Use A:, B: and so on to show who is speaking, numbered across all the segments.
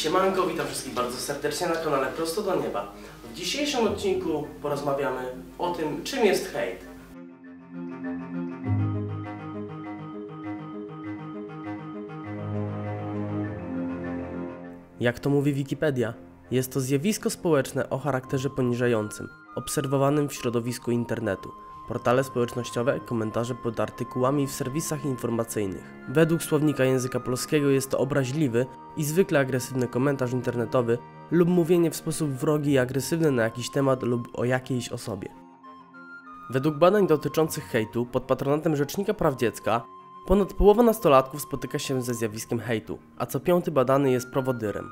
A: Siemanko, witam wszystkich bardzo serdecznie na kanale Prosto do Nieba. W dzisiejszym odcinku porozmawiamy o tym, czym jest hejt. Jak to mówi Wikipedia, jest to zjawisko społeczne o charakterze poniżającym, obserwowanym w środowisku internetu. Portale społecznościowe, komentarze pod artykułami w serwisach informacyjnych. Według słownika języka polskiego jest to obraźliwy i zwykle agresywny komentarz internetowy lub mówienie w sposób wrogi i agresywny na jakiś temat lub o jakiejś osobie. Według badań dotyczących hejtu pod patronatem Rzecznika Praw Dziecka ponad połowa nastolatków spotyka się ze zjawiskiem hejtu, a co piąty badany jest prowodyrem.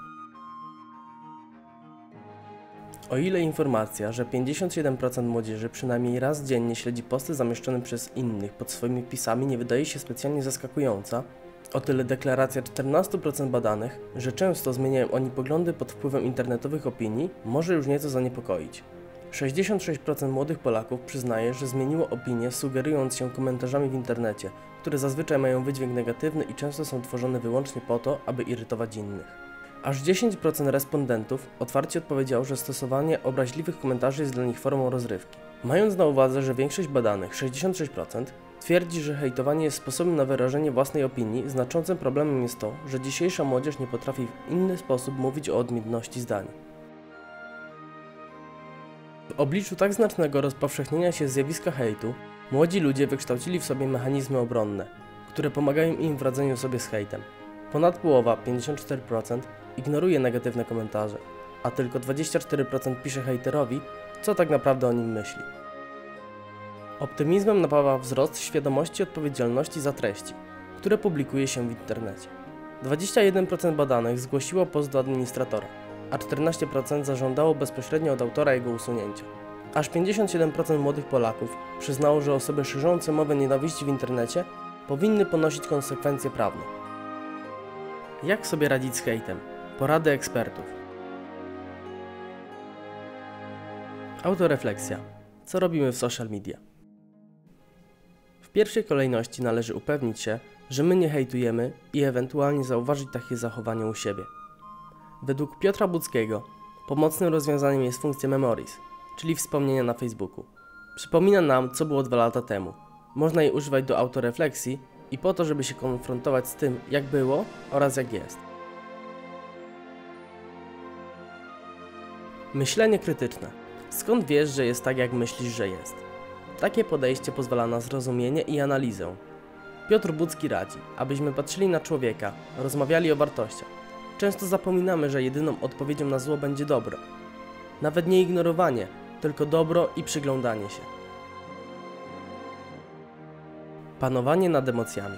A: O ile informacja, że 57% młodzieży przynajmniej raz dziennie śledzi posty zamieszczone przez innych pod swoimi wpisami nie wydaje się specjalnie zaskakująca, o tyle deklaracja 14% badanych, że często zmieniają oni poglądy pod wpływem internetowych opinii, może już nieco zaniepokoić. 66% młodych Polaków przyznaje, że zmieniło opinię, sugerując się komentarzami w internecie, które zazwyczaj mają wydźwięk negatywny i często są tworzone wyłącznie po to, aby irytować innych. Aż 10% respondentów otwarcie odpowiedziało, że stosowanie obraźliwych komentarzy jest dla nich formą rozrywki. Mając na uwadze, że większość badanych, 66%, twierdzi, że hejtowanie jest sposobem na wyrażenie własnej opinii, znaczącym problemem jest to, że dzisiejsza młodzież nie potrafi w inny sposób mówić o odmienności zdań. W obliczu tak znacznego rozpowszechnienia się zjawiska hejtu, młodzi ludzie wykształcili w sobie mechanizmy obronne, które pomagają im w radzeniu sobie z hejtem. Ponad połowa, 54%, ignoruje negatywne komentarze, a tylko 24% pisze hejterowi, co tak naprawdę o nim myśli. Optymizmem napawa wzrost świadomości odpowiedzialności za treści, które publikuje się w internecie. 21% badanych zgłosiło post do administratora, a 14% zażądało bezpośrednio od autora jego usunięcia. Aż 57% młodych Polaków przyznało, że osoby szerzące mowę nienawiści w internecie powinny ponosić konsekwencje prawne. Jak sobie radzić z hejtem? Porady ekspertów. Autorefleksja. Co robimy w social media? W pierwszej kolejności należy upewnić się, że my nie hejtujemy i ewentualnie zauważyć takie zachowanie u siebie. Według Piotra Budzkiego pomocnym rozwiązaniem jest funkcja Memories, czyli wspomnienia na Facebooku. Przypomina nam, co było 2 lata temu. Można jej używać do autorefleksji i po to, żeby się konfrontować z tym, jak było oraz jak jest. Myślenie krytyczne. Skąd wiesz, że jest tak, jak myślisz, że jest? Takie podejście pozwala na zrozumienie i analizę. Piotr Budzki radzi, abyśmy patrzyli na człowieka, rozmawiali o wartościach. Często zapominamy, że jedyną odpowiedzią na zło będzie dobro. Nawet nie ignorowanie, tylko dobro i przyglądanie się. Panowanie nad emocjami.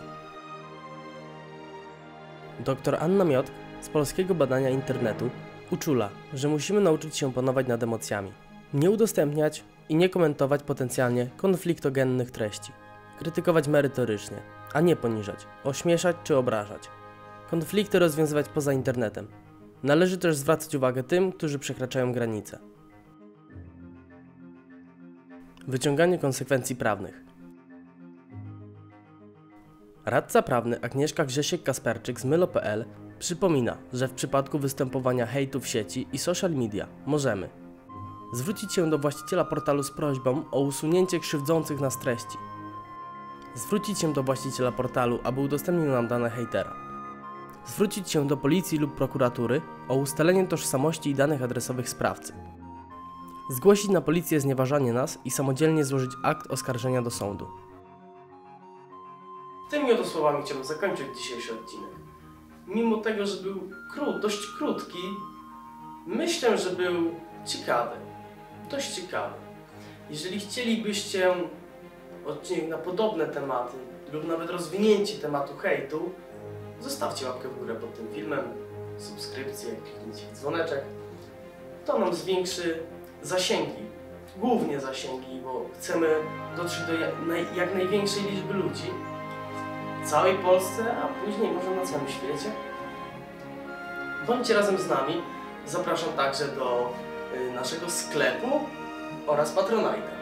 A: Dr Anna Miotk z polskiego badania internetu uczula, że musimy nauczyć się panować nad emocjami. Nie udostępniać i nie komentować potencjalnie konfliktogennych treści. Krytykować merytorycznie, a nie poniżać, ośmieszać czy obrażać. Konflikty rozwiązywać poza internetem. Należy też zwracać uwagę tym, którzy przekraczają granice. Wyciąganie konsekwencji prawnych. Radca prawny Agnieszka Grzesiek-Kasperczyk z Mylo.pl przypomina, że w przypadku występowania hejtu w sieci i social media możemy zwrócić się do właściciela portalu z prośbą o usunięcie krzywdzących nas treści. Zwrócić się do właściciela portalu, aby udostępnił nam dane hejtera. Zwrócić się do policji lub prokuratury o ustalenie tożsamości i danych adresowych sprawcy. Zgłosić na policję znieważanie nas i samodzielnie złożyć akt oskarżenia do sądu. Tymi oto słowami chciałbym zakończyć dzisiejszy odcinek. Mimo tego, że był dość krótki, myślę, że był ciekawy. Dość ciekawy. Jeżeli chcielibyście odcinek na podobne tematy lub nawet rozwinięcie tematu hejtu, zostawcie łapkę w górę pod tym filmem, subskrypcję, kliknijcie w dzwoneczek. To nam zwiększy zasięgi, głównie zasięgi, bo chcemy dotrzeć do jak największej liczby ludzi w całej Polsce, a później może na całym świecie. Bądźcie razem z nami. Zapraszam także do naszego sklepu oraz Patronite'a.